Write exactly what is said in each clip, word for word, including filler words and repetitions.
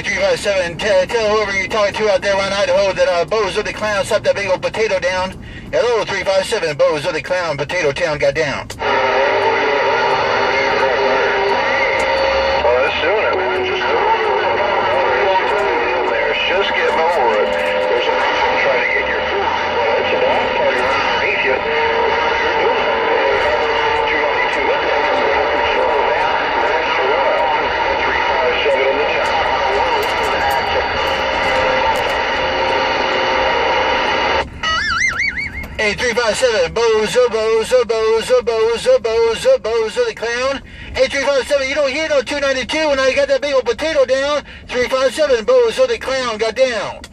eight three five seven, tell, tell whoever you're talking to out there around Idaho that uh, Bozo the Clown slapped that big old potato down. Hello, three five seven, Bozo the Clown, Potato Town got down. Well, that's doing it, man. Just doing it. There's just getting over it. There's a person trying to get your food. Well, it's a dog party right underneath you. You're doing it. two ninety-two, look at that. Slow down. That's your oil. three five seven in the town. eight three five seven, Bozo, Bozo, Bozo, Bozo, Bozo, Bozo the Clown. eight three five seven, you don't hear no two ninety-two when I got that big old potato down. three five seven, Bozo the Clown got down.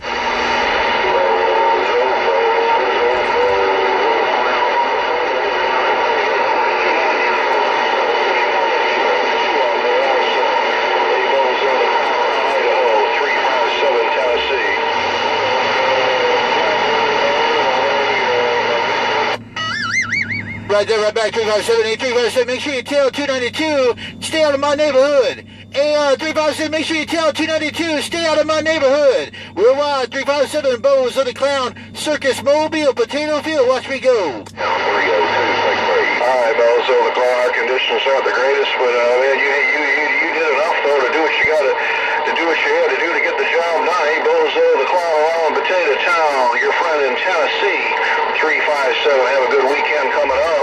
Right there, right back, three five seven, eight three five seven, make sure you tell two ninety-two, stay out of my neighborhood. Hey, uh, three five seven, make sure you tell two ninety-two, stay out of my neighborhood. Worldwide, three five seven, Bozo the Clown, Circus Mobile, Potato Field, watch me go. Alright, Bozo the Clown, our conditions aren't the greatest, but, uh, man, you, you, you, you did enough, though, to do what you gotta, to do what you had to do to get the job done. Hey, Bozo the Clown around Potato Town, your friend in Tennessee. three five seven, have a good weekend coming up.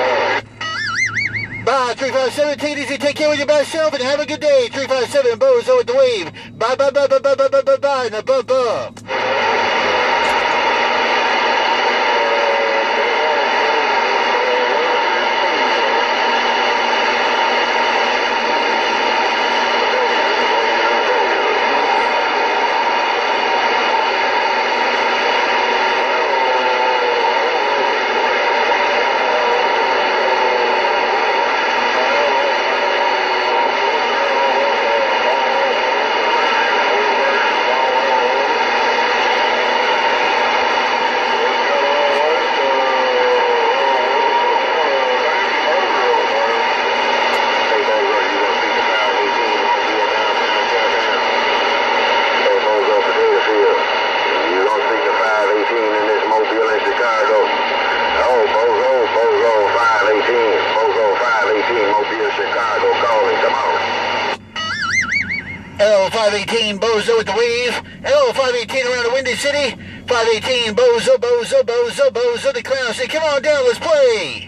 Bye, three five seven, take it easy, take care of your best self, and have a good day. three five seven, Bozo with the wave. Bye, bye, bye, bye, bye, bye, bye, bye, bye, and a bump, bump. L five eighteen, Bozo with the wave. L five eighteen around the Windy City. five eighteen, Bozo, Bozo, Bozo, Bozo the Clown. Say, come on down, let's play.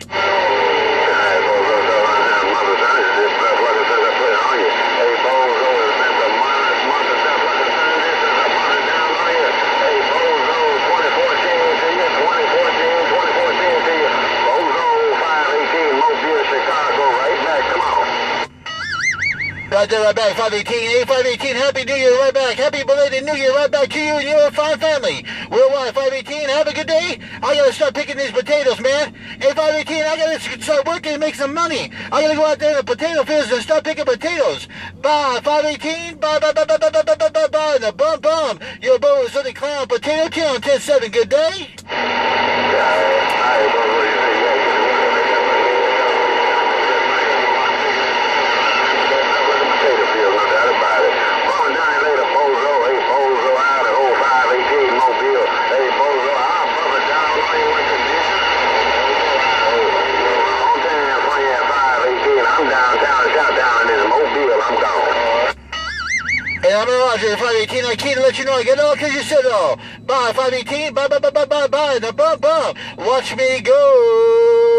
Right there, right back, five eighteen, hey, five eighteen, Happy New Year, right back, Happy belated New Year, right back to you and your fine family. Worldwide, five eighteen, have a good day. I gotta start picking these potatoes, man. Hey, five eighteen, I gotta start working and make some money. I gotta go out there in the potato fields and start picking potatoes. Bye, five eighteen, bye, bye, bye, bye, bye, bye, bye, bye, bye, bye, and a bum, bum. Your Bozo the Clown, Potato Town, ten seven, good day. I'm Roger, five eighteen, I can't let you know I get all because you said all. Bye, five eighteen, bye, bye, bye, bye, bye, bye, and a bump, bump. Watch me go.